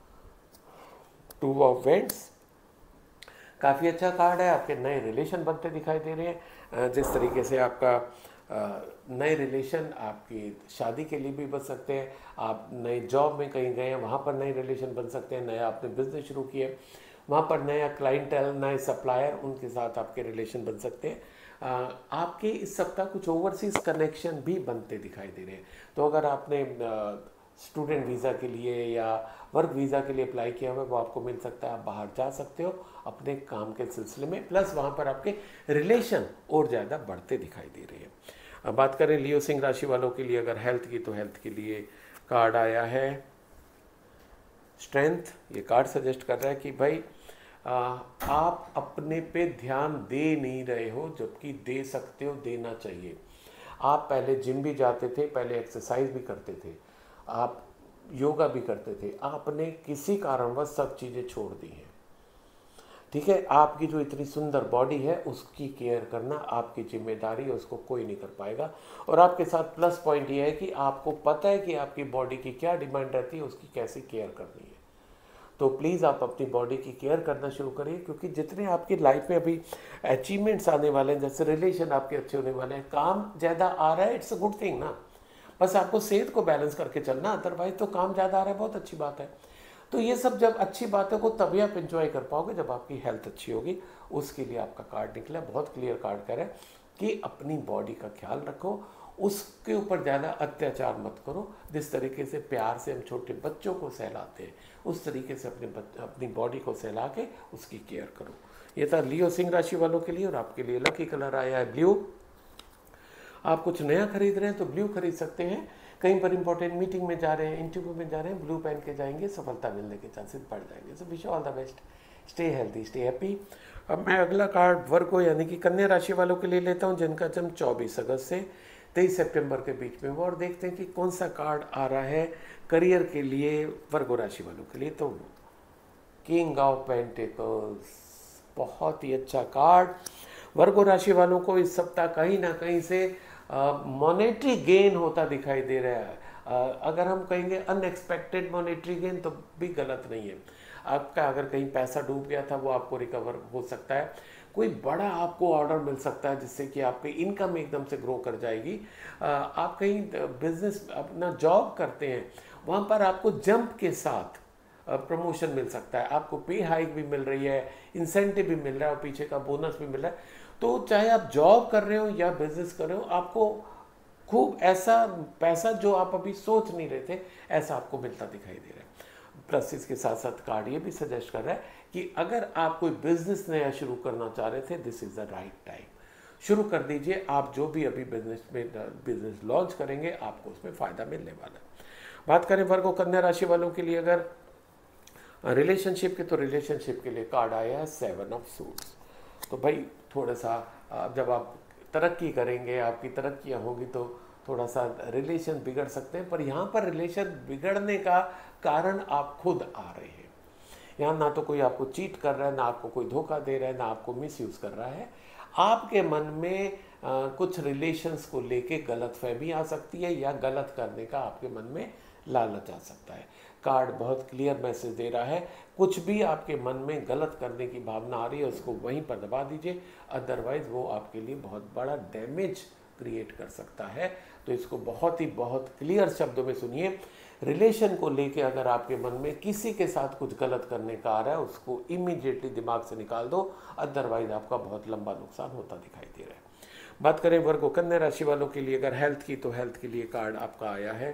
टू ऑफ वेंट्स। काफ़ी अच्छा कार्ड है, आपके नए रिलेशन बनते दिखाई दे रहे हैं। जिस तरीके से आपका नए रिलेशन आपकी शादी के लिए भी बन सकते हैं, आप नए जॉब में कहीं गए हैं वहाँ पर नए रिलेशन बन सकते हैं, नया आपने बिजनेस शुरू किया वहाँ पर नया क्लाइंटेल, नए सप्लायर, उनके साथ आपके रिलेशन बन सकते हैं। आ, आपके इस सप्ताह कुछ ओवरसीज कनेक्शन भी बनते दिखाई दे रहे हैं। तो अगर आपने स्टूडेंट वीज़ा के लिए या वर्क वीज़ा के लिए अप्लाई किया हुआ है वो आपको मिल सकता है, आप बाहर जा सकते हो अपने काम के सिलसिले में, प्लस वहाँ पर आपके रिलेशन और ज़्यादा बढ़ते दिखाई दे रहे हैं। अब बात करें लियो सिंह राशि वालों के लिए अगर हेल्थ की, तो हेल्थ के लिए कार्ड आया है स्ट्रेंथ। ये कार्ड सजेस्ट कर रहा है कि भाई आ, आप अपने पे ध्यान दे नहीं रहे हो, जबकि दे सकते हो, देना चाहिए। आप पहले जिम भी जाते थे, पहले एक्सरसाइज भी करते थे, आप योगा भी करते थे, आपने किसी कारणवश सब चीज़ें छोड़ दी हैं। ठीक है, आपकी जो इतनी सुंदर बॉडी है उसकी केयर करना आपकी जिम्मेदारी है, उसको कोई नहीं कर पाएगा। और आपके साथ प्लस पॉइंट ये है कि आपको पता है कि आपकी बॉडी की क्या डिमांड रहती है, उसकी कैसे केयर करनी है। तो प्लीज़ आप अपनी बॉडी की केयर करना शुरू करिए, क्योंकि जितने आपकी लाइफ में अभी अचीवमेंट्स आने वाले हैं, जैसे रिलेशन आपके अच्छे होने वाले हैं, काम ज़्यादा आ रहा है, इट्स अ गुड थिंग ना। बस आपको सेहत को बैलेंस करके चलना, अदरवाइज तो काम ज़्यादा आ रहा है, बहुत अच्छी बात है। तो ये सब जब अच्छी बातों को तभी आप एंजॉय कर पाओगे जब आपकी हेल्थ अच्छी होगी। उसके लिए आपका कार्ड निकला, बहुत क्लियर कार्ड कह रहा है कि अपनी बॉडी का ख्याल रखो, उसके ऊपर ज़्यादा अत्याचार मत करो। जिस तरीके से प्यार से हम छोटे बच्चों को सहलाते हैं, उस तरीके से अपने अपनी बॉडी को सहला के उसकी केयर करो। ये था लियो सिंह राशि वालों के लिए। और आपके लिए लकी कलर आया है ब्लू। आप कुछ नया खरीद रहे हैं तो ब्लू खरीद सकते हैं। कहीं पर इंपॉर्टेंट मीटिंग में जा रहे हैं, इंटरव्यू में जा रहे हैं, ब्लू पहन के जाएंगे, सफलता मिलने के चांसेस बढ़ जाएंगे। So wish all the best, stay healthy, stay happy. अब मैं अगला कार्ड वर्गो यानी कि कन्या राशि वालों के लिए लेता हूं, जिनका जन्म चौबीस अगस्त से तेईस सितंबर के बीच में। वो और देखते हैं कि कौन सा कार्ड आ रहा है करियर के लिए वर्गो राशि वालों के लिए। तो किंग ऑफ पेंटिकल्स, बहुत ही अच्छा कार्ड। वर्गो राशि वालों को इस सप्ताह कहीं ना कहीं से मॉनेटरी गेन होता दिखाई दे रहा है। uh, अगर हम कहेंगे अनएक्सपेक्टेड मॉनेटरी गेन तो भी गलत नहीं है। आपका अगर कहीं पैसा डूब गया था वो आपको रिकवर हो सकता है। कोई बड़ा आपको ऑर्डर मिल सकता है जिससे कि आपकी इनकम एकदम से ग्रो कर जाएगी। uh, आप कहीं बिजनेस अपना जॉब करते हैं वहाँ पर आपको जंप के साथ प्रमोशन मिल सकता है, आपको पे हाइक भी मिल रही है, इंसेंटिव भी मिल रहा है और पीछे का बोनस भी मिल रहा है। तो चाहे आप जॉब कर रहे हो या बिजनेस कर रहे हो, आपको खूब ऐसा पैसा जो आप अभी सोच नहीं रहे थे ऐसा आपको मिलता दिखाई दे रहा है। प्लस इसके साथ साथ कार्ड ये भी सजेस्ट कर रहा है कि अगर आप कोई बिजनेस नया शुरू करना चाह रहे थे, this is the right time, शुरू कर दीजिए। आप जो भी अभी बिजनेस में बिजनेस लॉन्च करेंगे आपको उसमें फ़ायदा मिलने वाला है। बात करें वर्ग और कन्या राशि वालों के लिए अगर रिलेशनशिप के, तो रिलेशनशिप के लिए कार्ड आया है सेवन ऑफ सूट्स। तो भाई थोड़ा सा जब आप तरक्की करेंगे, आपकी तरक्कियाँ होंगी तो थोड़ा सा रिलेशन बिगड़ सकते हैं, पर यहाँ पर रिलेशन बिगड़ने का कारण आप खुद आ रहे हैं। यहाँ ना तो कोई आपको चीट कर रहा है, ना आपको कोई धोखा दे रहा है, ना आपको मिसयूज़ कर रहा है। आपके मन में आ, कुछ रिलेशंस को लेके गलतफहमी आ सकती है या गलत करने का आपके मन में लालच आ सकता है। कार्ड बहुत क्लियर मैसेज दे रहा है, कुछ भी आपके मन में गलत करने की भावना आ रही है उसको वहीं पर दबा दीजिए, अदरवाइज वो आपके लिए बहुत बड़ा डैमेज क्रिएट कर सकता है। तो इसको बहुत ही बहुत क्लियर शब्दों में सुनिए। रिलेशन को लेके अगर आपके मन में किसी के साथ कुछ गलत करने का आ रहा है उसको इमीडिएटली दिमाग से निकाल दो, अदरवाइज आपका बहुत लंबा नुकसान होता दिखाई दे रहा है। बात करें वर्ग और कन्या राशि वालों के लिए अगर हेल्थ की, तो हेल्थ के लिए कार्ड आपका आया है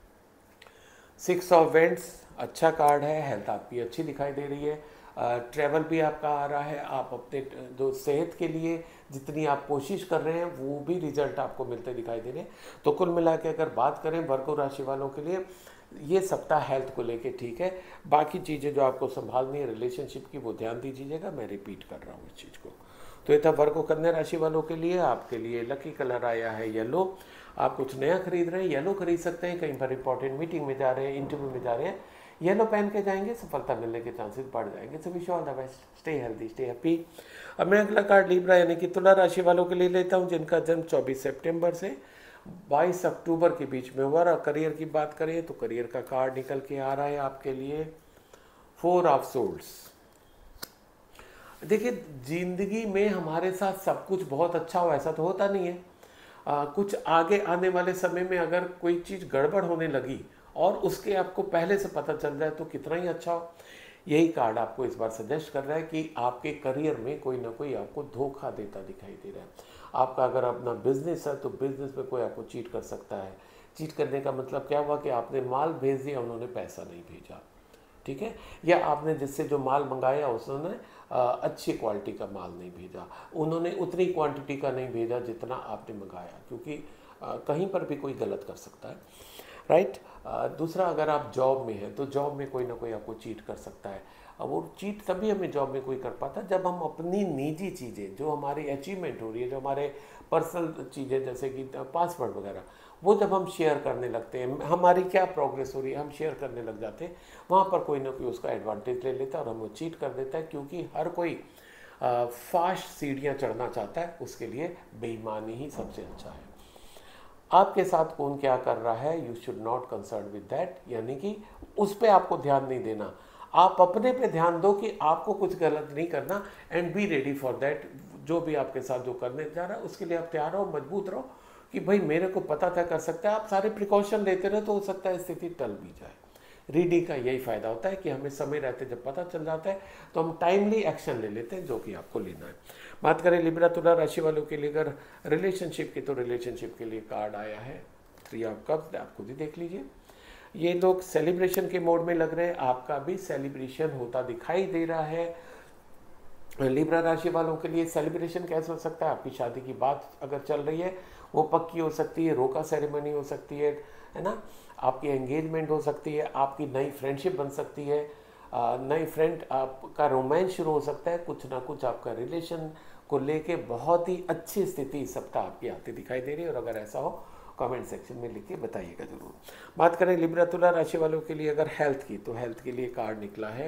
सिक्स ऑफ वेंट्स। अच्छा कार्ड है, हेल्थ आपकी अच्छी दिखाई दे रही है। ट्रैवल भी आपका आ रहा है, आप अपने जो सेहत के लिए जितनी आप कोशिश कर रहे हैं वो भी रिजल्ट आपको मिलते दिखाई दे रहे हैं। तो कुल मिला के अगर बात करें वर्ग राशि वालों के लिए, ये सप्ताह हेल्थ को लेके ठीक है। बाकी चीज़ें जो आपको संभालनी है रिलेशनशिप की, वो ध्यान दीजिएगा। मैं रिपीट कर रहा हूँ इस चीज़ को। तो ये था वर्ग कन्या राशि वालों के लिए। आपके लिए लकी कलर आया है येलो। आप कुछ नया खरीद रहे हैं, येलो खरीद सकते हैं। कहीं पर इंपॉर्टेंट मीटिंग में जा रहे हैं, इंटरव्यू में जा रहे हैं, येलो पहन के जाएंगे, सफलता मिलने के चांसेस बढ़ जाएंगे। So wish all the best, stay healthy, stay happy. अब मैं अगला कार्ड लिब्रा यानी कि तुला राशि वालों के लिए लेता हूं, जिनका जन्म चौबीस सितंबर से बाईस अक्टूबर के बीच में हुआ। और करियर की बात करें तो करियर का कार्ड निकल के आ रहा है आपके लिए फोर ऑफ सोल्स। देखिए, जिंदगी में हमारे साथ सब कुछ बहुत अच्छा हो ऐसा तो होता नहीं है। आ, कुछ आगे आने वाले समय में अगर कोई चीज़ गड़बड़ होने लगी और उसके आपको पहले से पता चल जाए तो कितना ही अच्छा हो। यही कार्ड आपको इस बार सजेस्ट कर रहा है कि आपके करियर में कोई ना कोई आपको धोखा देता दिखाई दे रहा है। आपका अगर अपना बिजनेस है तो बिजनेस में कोई आपको चीट कर सकता है। चीट करने का मतलब क्या हुआ कि आपने माल भेज दिया, उन्होंने पैसा नहीं भेजा, ठीक है, या आपने जिससे जो माल मंगाया उसने अच्छी क्वालिटी का माल नहीं भेजा, उन्होंने उतनी क्वांटिटी का नहीं भेजा जितना आपने मंगाया, क्योंकि आ, कहीं पर भी कोई गलत कर सकता है, राइट। दूसरा, अगर आप जॉब में हैं तो जॉब में कोई ना कोई आपको चीट कर सकता है। अब वो चीट तभी हमें जॉब में कोई कर पाता है जब हम अपनी निजी चीज़ें जो हमारी अचीवमेंट हो रही है, जो हमारे पर्सनल चीज़ें जैसे कि पासवर्ड वगैरह, वो जब हम शेयर करने लगते हैं, हमारी क्या प्रोग्रेस हो रही है हम शेयर करने लग जाते हैं, वहाँ पर कोई ना कोई उसका एडवांटेज ले लेता है और हमें चीट कर देता है। क्योंकि हर कोई फास्ट सीढ़ियाँ चढ़ना चाहता है, उसके लिए बेईमानी ही सबसे अच्छा है। आपके साथ कौन क्या कर रहा है, you should not concern with that, यानी कि उस पर आपको ध्यान नहीं देना। आप अपने पे ध्यान दो कि आपको कुछ गलत नहीं करना, and be ready for that. जो भी आपके साथ जो करने जा रहा है उसके लिए आप तैयार रहो, मजबूत रहो कि भाई मेरे को पता था कर सकता है। आप सारे प्रिकॉशन लेते रहे तो हो सकता है स्थिति टल भी जाए। रीडिंग का यही फायदा होता है कि हमें समय रहते जब पता चल जाता है तो हम टाइमली एक्शन ले लेते हैं जो कि आपको लेना है। बात करें लिब्रा तुला राशि वालों के लिए अगर रिलेशनशिप की, तो रिलेशनशिप के लिए कार्ड आया है थ्री ऑफ कप्स। आप खुद ही देख लीजिए, ये लोग सेलिब्रेशन के मोड में लग रहे हैं, आपका भी सेलिब्रेशन होता दिखाई दे रहा है। लिब्रा राशि वालों के लिए सेलिब्रेशन कैसे हो सकता है, आपकी शादी की बात अगर चल रही है वो पक्की हो सकती है, रोका सेरेमनी हो सकती है, है ना, आपकी एंगेजमेंट हो सकती है, आपकी नई फ्रेंडशिप बन सकती है, नई फ्रेंड आपका रोमांस शुरू हो सकता है, कुछ ना कुछ आपका रिलेशन को लेके बहुत ही अच्छी स्थिति इस सप्ताह आपकी आती दिखाई दे रही है। और अगर ऐसा हो कमेंट सेक्शन में लिख के बताइएगा जरूर। बात करें लिब्रा तुला राशि वालों के लिए अगर हेल्थ की, तो हेल्थ के लिए कार्ड निकला है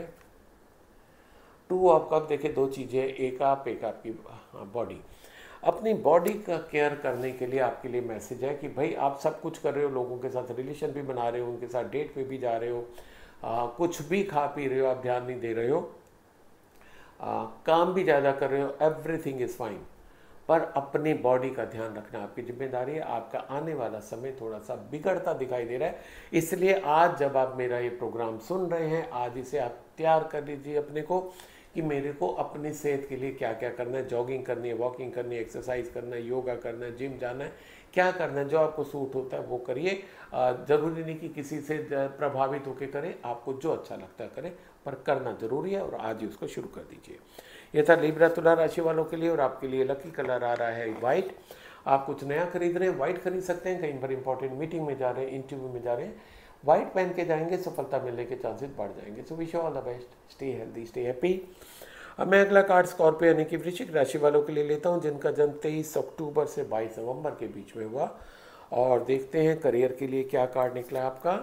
टू ऑफ कप। देखिए, दो चीज़ें, एक आप एक आपकी बॉडी। अपनी बॉडी का केयर करने के लिए आपके लिए मैसेज है कि भाई आप सब कुछ कर रहे हो, लोगों के साथ रिलेशन भी बना रहे हो, उनके साथ डेट पे भी जा रहे हो, आ, कुछ भी खा पी रहे हो, आप ध्यान नहीं दे रहे हो, आ, काम भी ज़्यादा कर रहे हो, एवरीथिंग इज़ फाइन, पर अपनी बॉडी का ध्यान रखना आपकी जिम्मेदारी है। आपका आने वाला समय थोड़ा सा बिगड़ता दिखाई दे रहा है, इसलिए आज जब आप मेरा ये प्रोग्राम सुन रहे हैं, आज इसे आप तैयार कर लीजिए अपने को कि मेरे को अपनी सेहत के लिए क्या क्या करना है। जॉगिंग करनी है, वॉकिंग करनी है, एक्सरसाइज करना है, योगा करना है, जिम जाना है, क्या करना है, जो आपको सूट होता है वो करिए। ज़रूरी नहीं कि किसी से प्रभावित होकर करें, आपको जो अच्छा लगता है करें, पर करना ज़रूरी है और आज ही उसको शुरू कर दीजिए। ये था लिब्रा तुला राशि वालों के लिए। और आपके लिए लकी कलर आ रहा है वाइट। आप कुछ नया खरीद रहे हैं, वाइट खरीद सकते हैं। कहीं पर इंपॉर्टेंट मीटिंग में जा रहे हैं, इंटरव्यू में जा रहे हैं, वाइट पहन के जाएंगे, सफलता मिलने के चांसेस बढ़ जाएंगे। So wish you all the best, stay healthy, stay happy. अब मैं अगला कार्ड स्कॉर्पियो यानी कि वृश्चिक राशि वालों के लिए लेता हूं, जिनका जन्म तेईस अक्टूबर से बाईस नवंबर के बीच में हुआ। और देखते हैं करियर के लिए क्या कार्ड निकला है आपका,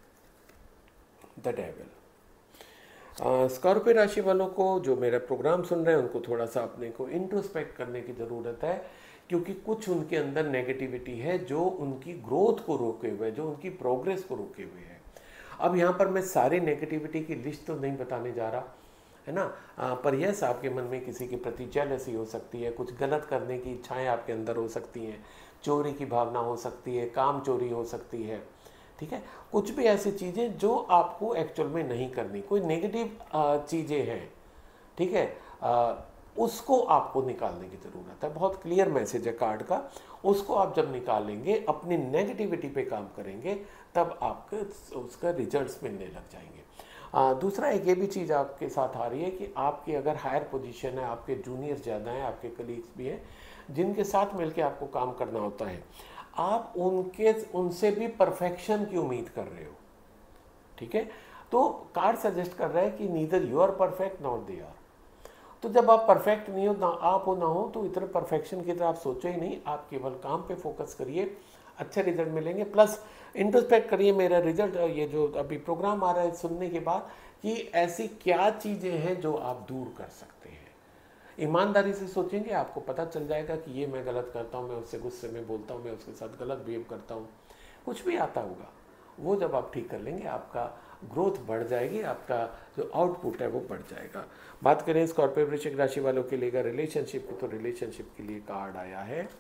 द डेविल। स्कॉर्पियो राशि वालों को जो मेरा प्रोग्राम सुन रहे हैं उनको थोड़ा सा अपने को इंट्रोस्पेक्ट करने की ज़रूरत है, क्योंकि कुछ उनके अंदर नेगेटिविटी है जो उनकी ग्रोथ को रोके हुए है, जो उनकी प्रोग्रेस को रोके हुए है। अब यहाँ पर मैं सारी नेगेटिविटी की लिस्ट तो नहीं बताने जा रहा है ना, आ, पर यस आपके मन में किसी के प्रति जेलसी हो सकती है, कुछ गलत करने की इच्छाएं आपके अंदर हो सकती हैं, चोरी की भावना हो सकती है, काम चोरी हो सकती है, ठीक है, कुछ भी ऐसी चीज़ें जो आपको एक्चुअल में नहीं करनी, कोई नेगेटिव चीज़ें हैं, ठीक है, आ, उसको आपको निकालने की ज़रूरत है। बहुत क्लियर मैसेज है कार्ड का। उसको आप जब निकालेंगे, अपनी नेगेटिविटी पे काम करेंगे, तब आपके उसका रिजल्ट्स मिलने लग जाएंगे। आ, दूसरा एक ये भी चीज़ आपके साथ आ रही है कि आपकी अगर हायर पोजीशन है, आपके जूनियर ज़्यादा हैं, आपके कलीग्स भी हैं जिनके साथ मिलके आपको काम करना होता है, आप उनके उनसे भी परफेक्शन की उम्मीद कर रहे हो, ठीक है। तो कार्ड सजेस्ट कर रहा है कि neither you are perfect not they are. तो जब आप परफेक्ट नहीं हो, ना आप हो ना हो, तो इतने परफेक्शन की तरह आप सोचो ही नहीं, आप केवल काम पे फोकस करिए, अच्छे रिजल्ट मिलेंगे। प्लस इंट्रोस्पेक्ट करिए मेरा रिजल्ट, ये जो अभी प्रोग्राम आ रहा है सुनने के बाद, कि ऐसी क्या चीज़ें हैं जो आप दूर कर सकते हैं। ईमानदारी से सोचेंगे, आपको पता चल जाएगा कि ये मैं गलत करता हूँ, मैं उससे गुस्से में बोलता हूँ, मैं उसके साथ गलत बिहेव करता हूँ, कुछ भी आता होगा, वो जब आप ठीक कर लेंगे आपका ग्रोथ बढ़ जाएगी, आपका जो आउटपुट है वो बढ़ जाएगा। बात करें स्कॉर्पियो वृश्चिक राशि वालों के लिए रिलेशनशिप की, तो रिलेशनशिप के लिए कार्ड आया है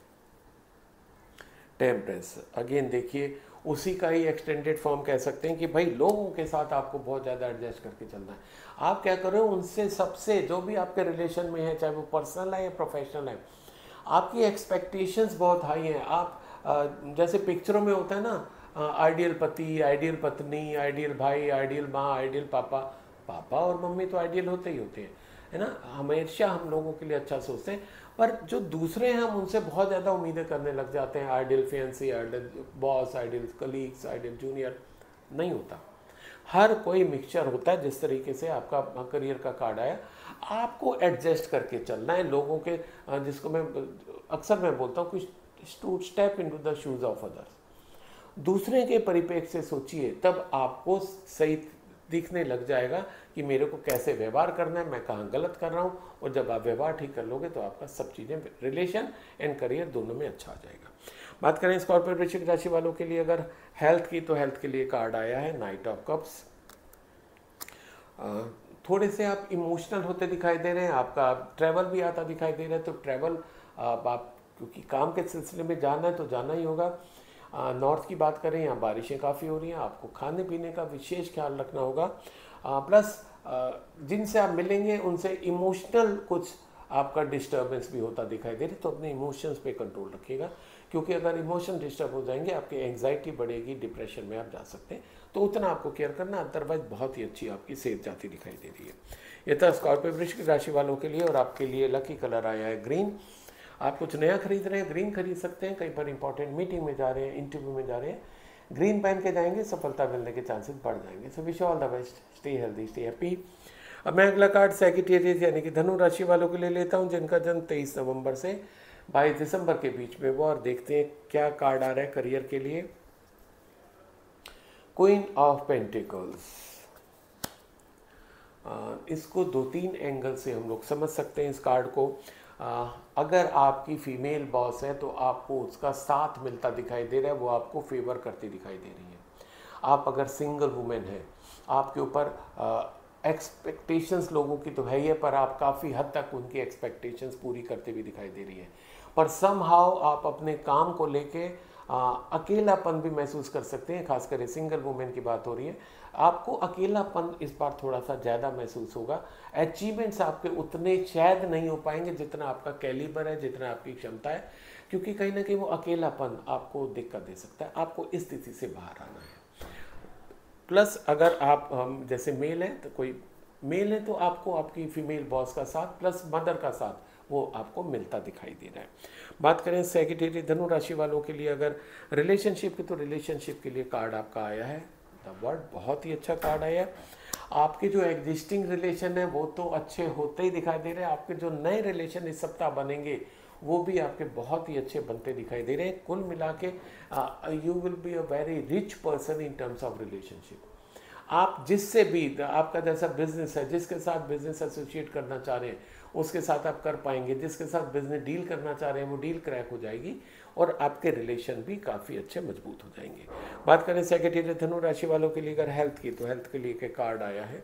टेम्परेंस। अगेन देखिए, उसी का ही एक्सटेंडेड फॉर्म कह सकते हैं कि भाई लोगों के साथ आपको बहुत ज़्यादा एडजस्ट करके चलना है। आप क्या करो, उनसे सबसे जो भी आपके रिलेशन में है, चाहे वो पर्सनल है या प्रोफेशनल है, आपकी एक्सपेक्टेशंस बहुत हाई हैं। आप जैसे पिक्चरों में होता है ना, आइडियल पति, आइडियल पत्नी, आइडियल भाई, आइडियल माँ, आइडियल पापा। पापा और मम्मी तो आइडियल होते ही होते हैं, है ना, हमेशा हम लोगों के लिए अच्छा सोचते हैं, पर जो दूसरे हैं हम उनसे बहुत ज़्यादा उम्मीदें करने लग जाते हैं। Ideal fiancee, ideal boss, ideal colleagues, ideal junior, नहीं होता। हर कोई मिक्सचर होता है। जिस तरीके से आपका करियर का कार्ड आया, आपको एडजस्ट करके चलना है लोगों के, जिसको मैं अक्सर मैं बोलता हूँ कुछ step into the shoes of others. दूसरे के परिप्रेक्ष्य से सोचिए, तब आपको सही दिखने लग जाएगा कि मेरे को कैसे व्यवहार करना है, मैं कहाँ गलत कर रहा हूँ। और जब आप व्यवहार ठीक कर लोगे तो आपका सब चीज़ें, रिलेशन एंड करियर दोनों में अच्छा आ जाएगा। बात करें स्कॉर्पियो वृश्चिक राशि वालों के लिए अगर हेल्थ की, तो हेल्थ के लिए कार्ड आया है नाइट ऑफ कप्स। थोड़े से आप इमोशनल होते दिखाई दे रहे हैं, आपका ट्रैवल भी आता दिखाई दे रहा है। तो ट्रैवल आप क्योंकि काम के सिलसिले में जाना है तो जाना ही होगा। नॉर्थ की बात करें, यहाँ बारिशें काफ़ी हो रही हैं, आपको खाने पीने का विशेष ख्याल रखना होगा। प्लस जिनसे आप मिलेंगे उनसे इमोशनल कुछ आपका डिस्टर्बेंस भी होता दिखाई दे रही, तो अपने इमोशंस पे कंट्रोल रखिएगा, क्योंकि अगर इमोशन डिस्टर्ब हो जाएंगे आपकी एंग्जाइटी बढ़ेगी, डिप्रेशन में आप जा सकते हैं। तो उतना आपको केयर करना, अदरवाइज बहुत ही अच्छी आपकी सेहत जाती दिखाई दे रही है। ये था स्कॉर्पियो वृश्चिक राशि वालों के लिए। और आपके लिए लकी कलर आया है ग्रीन। आप कुछ नया खरीद रहे हैं, ग्रीन खरीद सकते हैं। कहीं पर इंपॉर्टेंट मीटिंग में जा रहे हैं, इंटरव्यू में जा रहे हैं, ग्रीन पहन के जाएंगे, सफलता मिलने के चांसेस बढ़ जाएंगे। So wish all the best, stay healthy, stay happy. अब मैं अगला कार्ड सैजिटेरियस यानी कि धनु राशि वालों के लिए लेता हूं, जिनका जन्म तेईस नवंबर से बाईस दिसंबर के बीच में हुआ। और देखते हैं क्या कार्ड आ रहा है करियर के लिए। Queen of pentacles. इसको दो तीन एंगल से हम लोग समझ सकते हैं इस कार्ड को। आ, अगर आपकी फीमेल बॉस है तो आपको उसका साथ मिलता दिखाई दे रहा है, वो आपको फेवर करती दिखाई दे रही है। आप अगर सिंगल वुमेन है, आपके ऊपर एक्सपेक्टेशंस लोगों की तो है ही है, पर आप काफ़ी हद तक उनकी एक्सपेक्टेशंस पूरी करते हुए दिखाई दे रही है। पर समहाउ आप अपने काम को लेके अकेलापन भी महसूस कर सकते हैं। खासकर सिंगल वुमेन की बात हो रही है, आपको अकेलापन इस बार थोड़ा सा ज़्यादा महसूस होगा। अचीवमेंट्स आपके उतने शायद नहीं हो पाएंगे जितना आपका कैलिबर है, जितना आपकी क्षमता है, क्योंकि कहीं ना कहीं वो अकेलापन आपको दिक्कत दे सकता है। आपको इस स्थिति से बाहर आना है। प्लस अगर आप हम जैसे मेल हैं तो कोई मेल है तो आपको आपकी फीमेल बॉस का साथ प्लस मदर का साथ वो आपको मिलता दिखाई दे रहा है। बात करें सेक्रेटरी धनु राशि वालों के लिए अगर रिलेशनशिप की, तो रिलेशनशिप के लिए कार्ड आपका आया है द वर्ल्ड, बहुत ही अच्छा कार्ड आया है। आपके जो एग्जिस्टिंग रिलेशन है वो तो अच्छे होते ही दिखाई दे रहे हैं। आपके जो नए रिलेशन इस सप्ताह बनेंगे वो भी आपके बहुत ही अच्छे बनते दिखाई दे रहे हैं। कुल मिला के you will be a very rich person in terms of relationship. आप जिससे भी, आपका जैसा बिजनेस है, जिसके साथ बिजनेस एसोसिएट करना चाह रहे हैं उसके साथ आप कर पाएंगे, जिसके साथ बिजनेस डील करना चाह रहे हैं वो डील क्रैक हो जाएगी और आपके रिलेशन भी काफ़ी अच्छे मजबूत हो जाएंगे। बात करें सेक्रेटरी धनु राशि वालों के लिए अगर हेल्थ की, तो हेल्थ के लिए के कार्ड आया है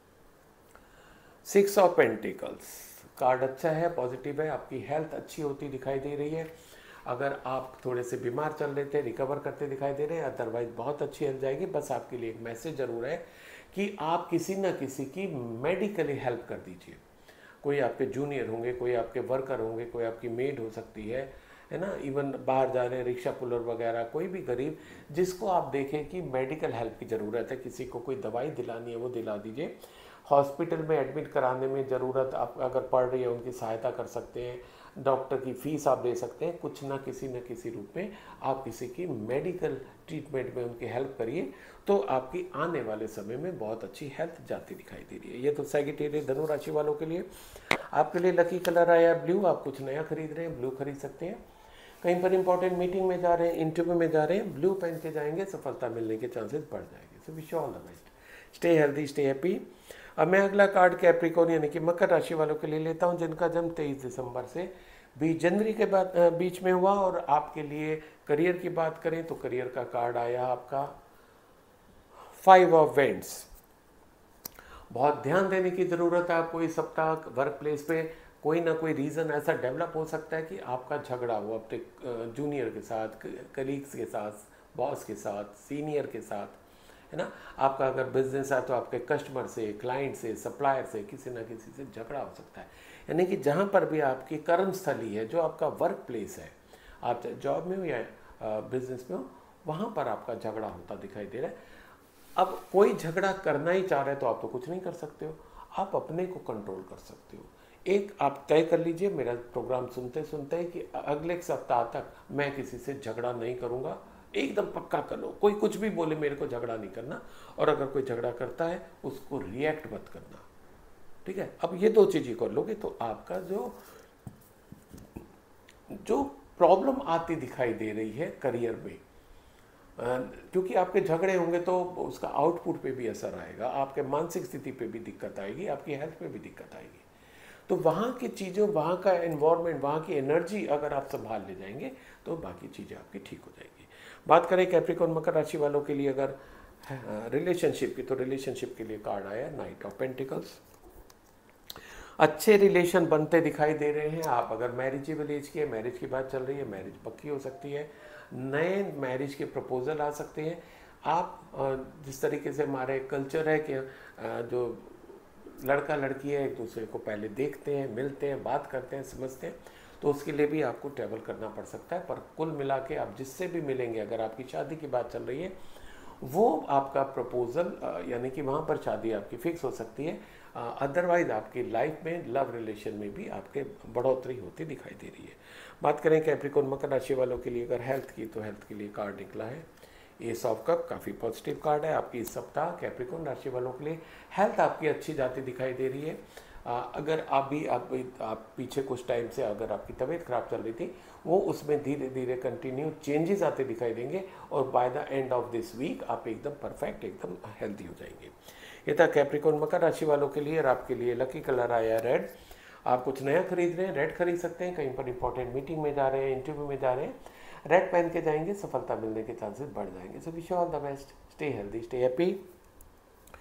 सिक्स ऑफ पेंटिकल्स। कार्ड अच्छा है, पॉजिटिव है, आपकी हेल्थ अच्छी होती दिखाई दे रही है। अगर आप थोड़े से बीमार चल रहे थे, रिकवर करते दिखाई दे रहे हैं, अदरवाइज बहुत अच्छी हेल्थ जाएगी। बस आपके लिए एक मैसेज जरूर है कि आप किसी न किसी की मेडिकली हेल्प कर दीजिए। कोई आपके जूनियर होंगे, कोई आपके वर्कर होंगे, कोई आपकी मेड हो सकती है है ना, इवन बाहर जा रहे हैं रिक्शा पुलर वगैरह, कोई भी गरीब जिसको आप देखें कि मेडिकल हेल्प की ज़रूरत है, किसी को कोई दवाई दिलानी है वो दिला दीजिए। हॉस्पिटल में एडमिट कराने में ज़रूरत आप अगर पड़ रही है उनकी सहायता कर सकते हैं। डॉक्टर की फ़ीस आप दे सकते हैं। कुछ ना किसी न किसी रूप में आप किसी की मेडिकल ट्रीटमेंट में उनकी हेल्प करिए, तो आपकी आने वाले समय में बहुत अच्छी हेल्थ जाती दिखाई दे रही है। ये तो सेक्रेटरी धनु राशि वालों के लिए। आपके लिए लकी कलर आया ब्लू। आप कुछ नया खरीद रहे हैं, ब्लू खरीद सकते हैं। कहीं पर इंपॉर्टेंट मीटिंग में जा रहे हैं, इंटरव्यू में जा रहे हैं, ब्लू पहन के जाएंगे, सफलता मिलने के चांसेस बढ़ जाएंगे। So wish you all the best, stay healthy, stay happy. अब मैं अगला कार्ड कैप्रिकॉर्न यानी कि मकर राशि वालों के लिए लेता हूं, जिनका जन्म तेईस दिसंबर से बीस जनवरी के बाद बीच में हुआ। और आपके लिए करियर की बात करें तो करियर का कार्ड आया आपका फाइव ऑफ वेंट्स। बहुत ध्यान देने की ज़रूरत है आपको इस सप्ताह। वर्क प्लेस पे कोई ना कोई रीज़न ऐसा डेवलप हो सकता है कि आपका झगड़ा हो अपने जूनियर के साथ, कलीग्स के साथ, बॉस के साथ, सीनियर के साथ, है ना। आपका अगर बिजनेस है तो आपके कस्टमर से, क्लाइंट से, सप्लायर से किसी ना किसी से झगड़ा हो सकता है। यानी कि जहाँ पर भी आपकी कर्मस्थली है, जो आपका वर्क प्लेस है, आप जॉब में हो या बिजनेस में हो, वहाँ पर आपका झगड़ा होता दिखाई दे रहा है। अब कोई झगड़ा करना ही चाह रहे तो आप तो कुछ नहीं कर सकते हो, आप अपने को कंट्रोल कर सकते हो। एक आप तय कर लीजिए मेरा प्रोग्राम सुनते सुनते कि अगले सप्ताह तक मैं किसी से झगड़ा नहीं करूँगा। एकदम पक्का कर लो, कोई कुछ भी बोले मेरे को झगड़ा नहीं करना। और अगर कोई झगड़ा करता है उसको रिएक्ट मत करना, ठीक है। अब ये दो चीज़ें कर लोगे तो आपका जो जो प्रॉब्लम आती दिखाई दे रही है करियर में, क्योंकि आपके झगड़े होंगे तो उसका आउटपुट पे भी असर आएगा, आपके मानसिक स्थिति पे भी दिक्कत आएगी, आपकी हेल्थ पे भी दिक्कत आएगी। तो वहाँ की चीज़ों, वहाँ का एनवायरनमेंट, वहाँ की एनर्जी अगर आप संभाल ले जाएंगे तो बाकी चीज़ें आपकी ठीक हो जाएगी। बात करें कैप्रिकॉर्न मकर राशि वालों के लिए अगर रिलेशनशिप की, तो रिलेशनशिप के लिए कार्ड आया नाइट ऑफ पेंटिकल्स। अच्छे रिलेशन बनते दिखाई दे रहे हैं। आप अगर मैरिजेबल एज की है, मैरिज की बात चल रही है, मैरिज पक्की हो सकती है, नए मैरिज के प्रपोजल आ सकते हैं। आप जिस तरीके से हमारे कल्चर है कि जो लड़का लड़की है एक दूसरे को पहले देखते हैं, मिलते हैं, बात करते हैं, समझते हैं, तो उसके लिए भी आपको ट्रैवल करना पड़ सकता है। पर कुल मिला के आप जिससे भी मिलेंगे, अगर आपकी शादी की बात चल रही है, वो आपका प्रपोजल यानी कि वहाँ पर शादी आपकी फिक्स हो सकती है। अदरवाइज आपकी लाइफ में, लव रिलेशन में भी आपके बढ़ोतरी होती दिखाई दे रही है। बात करें कैप्रिकॉर्न मकर राशि वालों के लिए अगर हेल्थ की, तो हेल्थ के लिए कार्ड निकला है एस ऑफ कप। काफ़ी पॉजिटिव कार्ड है आपकी इस सप्ताह कैप्रिकॉर्न राशि वालों के लिए। हेल्थ आपकी अच्छी जाती दिखाई दे रही है। आ, अगर आप भी आप, आप पीछे कुछ टाइम से अगर आपकी तबीयत खराब चल रही थी, वो उसमें धीरे धीरे कंटिन्यू चेंजेस आते दिखाई देंगे और by the end of this week आप एकदम परफेक्ट, एकदम हेल्दी हो जाएंगे। ये था कैप्रिकॉर्न मकर राशि वालों के लिए। और आपके लिए लकी कलर आया रेड। आप कुछ नया खरीद रहे हैं, रेड खरीद सकते हैं। कहीं पर इंपॉर्टेंट मीटिंग में जा रहे हैं, इंटरव्यू में जा रहे हैं, रेड पहन के जाएंगे, सफलता मिलने के चांसेस बढ़ जाएंगे। So wish you all the best, stay healthy, stay happy.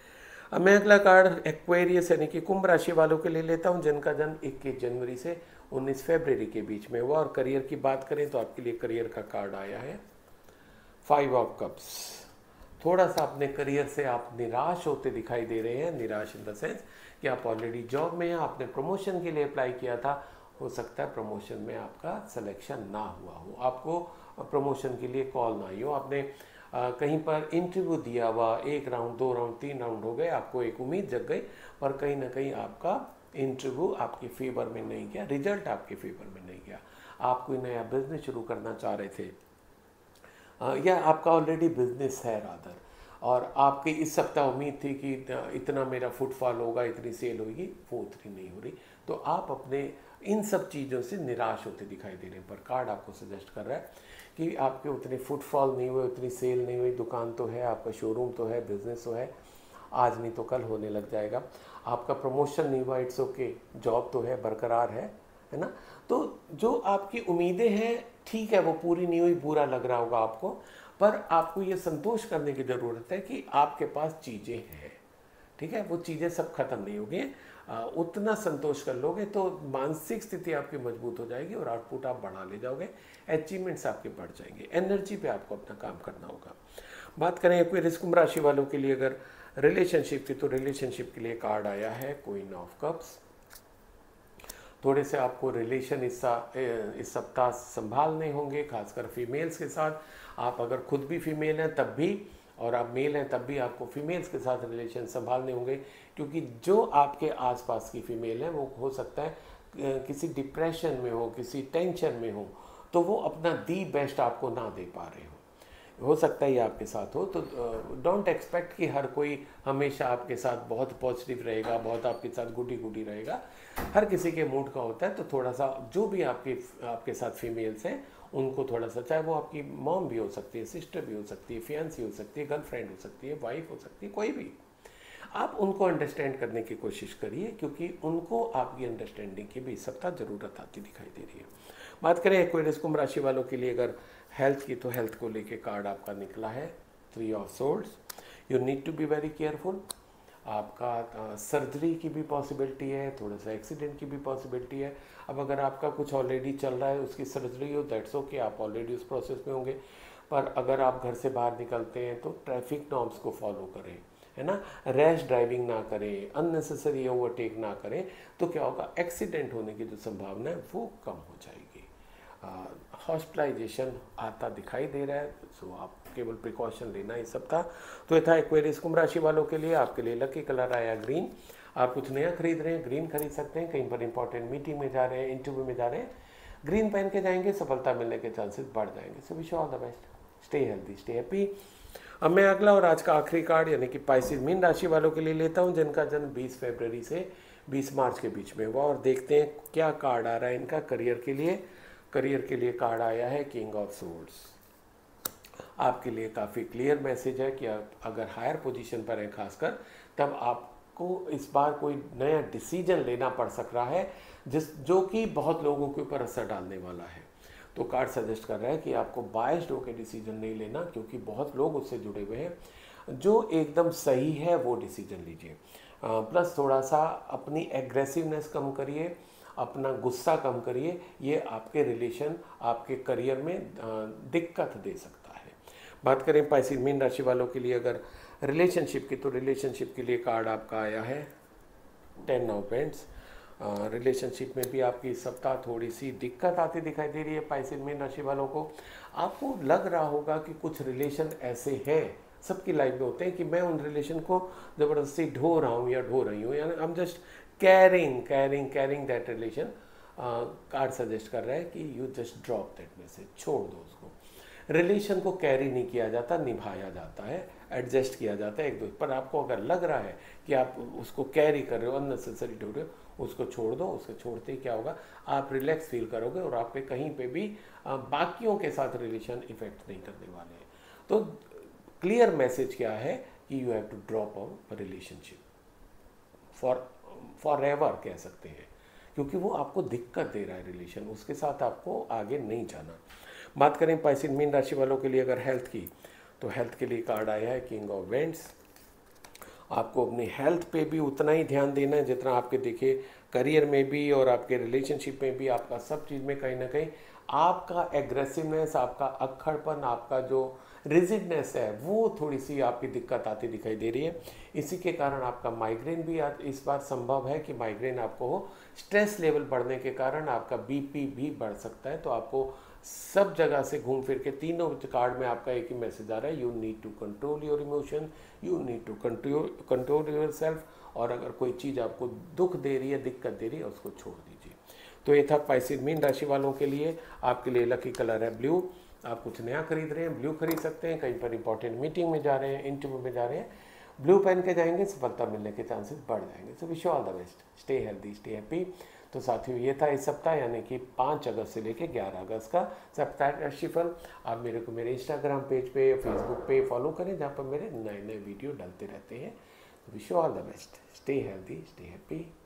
अब मैं अगला कार्ड एक्वेरियस यानी कि कुंभ राशि वालों के लिए लेता हूं, जिनका जन्म इक्कीस जनवरी से उन्नीस फरवरी के बीच में हुआ। और करियर की बात करें तो आपके लिए करियर का कार्ड आया है फाइव ऑफ कप्स। थोड़ा सा अपने करियर से आप निराश होते दिखाई दे रहे हैं, निराश इन द सेंस कि आप ऑलरेडी जॉब में हैं, आपने प्रमोशन के लिए अप्लाई किया था, हो सकता है प्रमोशन में आपका सिलेक्शन ना हुआ हो, आपको प्रमोशन के लिए कॉल ना आई हो, आपने आ, कहीं पर इंटरव्यू दिया हुआ, एक राउंड, दो राउंड, तीन राउंड हो गए, आपको एक उम्मीद जग गई, पर कहीं ना कहीं आपका इंटरव्यू आपके फेवर में नहीं गया, रिजल्ट आपके फेवर में नहीं गया। आप कोई नया बिजनेस शुरू करना चाह रहे थे आ, या आपका ऑलरेडी बिजनेस है रादर, और आपकी इस सप्ताह उम्मीद थी कि इतना मेरा फुटफॉल होगा, इतनी सेल होगी, वो उतनी नहीं हो रही, तो आप अपने इन सब चीज़ों से निराश होते दिखाई दे रहे हैं। पर कार्ड आपको सजेस्ट कर रहा है कि आपके उतने फुटफॉल नहीं हुए, उतनी सेल नहीं हुई, दुकान तो है, आपका शोरूम तो है, बिजनेस तो है, आज नहीं तो कल होने लग जाएगा। आपका प्रमोशन नहीं हुआ, इट्स ओके, जॉब तो है, बरकरार है, है ना। तो जो आपकी उम्मीदें हैं ठीक है, वो पूरी नहीं हुई, बुरा लग रहा होगा आपको, पर आपको ये संतोष करने की ज़रूरत है कि आपके पास चीज़ें हैं, ठीक है, वो चीज़ें सब खत्म नहीं होगी। उतना संतोष कर लोगे तो मानसिक स्थिति आपकी मजबूत हो जाएगी और आउटपुट आप बढ़ा ले जाओगे, अचीवमेंट्स आपके बढ़ जाएंगे, एनर्जी पे आपको अपना काम करना होगा। बात करें एक्वेरियस कुंभ राशि वालों के लिए अगर रिलेशनशिप की, तो रिलेशनशिप के लिए कार्ड आया है क्वीन ऑफ कप्स। थोड़े से आपको रिलेशन इस इस सप्ताह संभालने होंगे, खासकर फीमेल्स के साथ। आप अगर खुद भी फीमेल हैं तब भी, और आप मेल हैं तब भी आपको फीमेल्स के साथ रिलेशन संभालने होंगे, क्योंकि जो आपके आसपास की फीमेल हैं वो हो सकता है किसी डिप्रेशन में हो, किसी टेंशन में हो, तो वो अपना दी बेस्ट आपको ना दे पा रहे हो हो सकता है ये आपके साथ हो। तो डोंट एक्सपेक्ट कि हर कोई हमेशा आपके साथ बहुत पॉजिटिव रहेगा, बहुत आपके साथ गुडी गुडी रहेगा। हर किसी के मूड का होता है, तो थोड़ा सा जो भी आपके आपके साथ फीमेल्स हैं उनको थोड़ा सा, चाहे वो आपकी मॉम भी हो सकती है, सिस्टर भी हो सकती है, फियांसी हो सकती है, गर्लफ्रेंड हो सकती है, वाइफ हो सकती है, कोई भी, आप उनको अंडरस्टैंड करने की कोशिश करिए, क्योंकि उनको आपकी अंडरस्टैंडिंग की भी सप्ताह ज़रूरत आती दिखाई दे रही है। बात करें एक्वेरियस कुंभ राशि वालों के लिए अगर हेल्थ की, तो हेल्थ को लेके कार्ड आपका निकला है three of swords. You need to be very careful. आपका सर्जरी की भी पॉसिबिलिटी है, थोड़ा सा एक्सीडेंट की भी पॉसिबिलिटी है। अब अगर आपका कुछ ऑलरेडी चल रहा है, उसकी सर्जरी हो, दैट्स ओके, आप ऑलरेडी उस प्रोसेस में होंगे। पर अगर आप घर से बाहर निकलते हैं तो ट्रैफिक नॉर्म्स को फॉलो करें, है ना, रैश ड्राइविंग ना करें, अननेसेसरी ओवरटेक ना करें, तो क्या होगा, एक्सीडेंट होने की जो संभावना है वो कम हो जाएगी। हॉस्पिटलाइजेशन आता दिखाई दे रहा है, सो आप केवल प्रिकॉशन लेना इस सप्ताह। तो ये था एक्वेरियस कुंभ राशि वालों के लिए। आपके लिए लकी कलर आया ग्रीन। आप कुछ नया खरीद रहे हैं, ग्रीन खरीद सकते हैं। कहीं पर इंपॉर्टेंट मीटिंग में जा रहे हैं, इंटरव्यू में जा रहे हैं, ग्रीन पहन के जाएंगे, सफलता मिलने के चांसेस बढ़ जाएंगे। So wish all the best, stay healthy, stay happy. अब मैं अगला और आज का आखिरी कार्ड यानी कि पाइसेस मीन राशि वालों के लिए लेता हूं, जिनका जन्म बीस फरवरी से बीस मार्च के बीच में हुआ, और देखते हैं क्या कार्ड आ रहा है इनका करियर के लिए। करियर के लिए कार्ड आया है किंग ऑफ सोर्ड्स। आपके लिए काफ़ी क्लियर मैसेज है कि आप अगर हायर पोजीशन पर हैं खासकर, तब आपको इस बार कोई नया डिसीजन लेना पड़ सक रहा है, जिस जो कि बहुत लोगों के ऊपर असर डालने वाला है। तो कार्ड सजेस्ट कर रहा है कि आपको बायस्ड होकर डिसीजन नहीं लेना, क्योंकि बहुत लोग उससे जुड़े हुए हैं। जो एकदम सही है वो डिसीजन लीजिए। प्लस थोड़ा सा अपनी एग्रेसिवनेस कम करिए, अपना गुस्सा कम करिए, ये आपके रिलेशन, आपके करियर में दिक्कत दे सकता है। बात करें पाइसेस मीन राशि वालों के लिए अगर रिलेशनशिप की, तो रिलेशनशिप के लिए कार्ड आपका आया है टेन ऑफ पेंट्स। रिलेशनशिप में भी आपकी इस सप्ताह थोड़ी सी दिक्कत आती दिखाई दे रही है पाइसेस मीन राशि वालों को। आपको लग रहा होगा कि कुछ रिलेशन ऐसे हैं, सबकी लाइफ में होते हैं, कि मैं उन रिलेशन को ज़बरदस्ती ढो रहा हूँ या ढो रही हूँ, यानी I am just carrying carrying carrying that relation. Card suggest कर रहा है कि you just drop that message, छोड़ दो उसको। रिलेशन को कैरी नहीं किया जाता, निभाया जाता है, एडजस्ट किया जाता है एक दूसरे पर। आपको अगर लग रहा है कि आप उसको कैरी कर रहे हो, अननेसेसरी ढो रहे हो, उसको छोड़ दो। उसको छोड़ते ही क्या होगा, आप रिलैक्स फील करोगे और आप पे कहीं पे भी आ, बाकियों के साथ रिलेशन इफेक्ट नहीं करने वाले हैं। तो क्लियर मैसेज क्या है कि you have to drop a relationship for for ever कह सकते हैं, क्योंकि वो आपको दिक्कत दे रहा है रिलेशन, उसके साथ आपको आगे नहीं जाना। बात करें पाइसेस मीन राशि वालों के लिए अगर हेल्थ की, तो हेल्थ के लिए कार्ड आया है किंग ऑफ वेंट्स। आपको अपनी हेल्थ पे भी उतना ही ध्यान देना है जितना आपके देखिए करियर में भी और आपके रिलेशनशिप में भी, आपका सब चीज़ में कहीं ना कहीं आपका एग्रेसिवनेस, आपका अक्खड़पन, आपका जो रिजिडनेस है वो थोड़ी सी आपकी दिक्कत आती दिखाई दे रही है। इसी के कारण आपका माइग्रेन भी आज इस बार संभव है कि माइग्रेन आपको हो। स्ट्रेस लेवल बढ़ने के कारण आपका बीपी भी बढ़ सकता है। तो आपको सब जगह से घूम फिर के तीनों कार्ड में आपका एक ही मैसेज आ रहा है, you need to control your emotion, you need to control control yourself. और अगर कोई चीज़ आपको दुख दे रही है, दिक्कत दे रही है, उसको छोड़ दीजिए। तो ये था पाइसेस मीन राशि वालों के लिए। आपके लिए लकी कलर है ब्लू। आप कुछ नया खरीद रहे हैं, ब्लू खरीद सकते हैं। कहीं पर इंपॉर्टेंट मीटिंग में जा रहे हैं, इंटरव्यू में जा रहे हैं, ब्लू पहन के जाएंगे, सफलता मिलने के चांसेस बढ़ जाएंगे। So wish you all the best, stay healthy, stay happy. तो साथियों ये था इस सप्ताह यानी कि पाँच अगस्त से लेकर ग्यारह अगस्त का सप्ताह राशिफल। आप मेरे को मेरे इंस्टाग्राम पेज पे, फेसबुक पे फॉलो करें जहाँ पर मेरे नए नए वीडियो डलते रहते हैं। Wish you all the best, stay healthy, stay happy.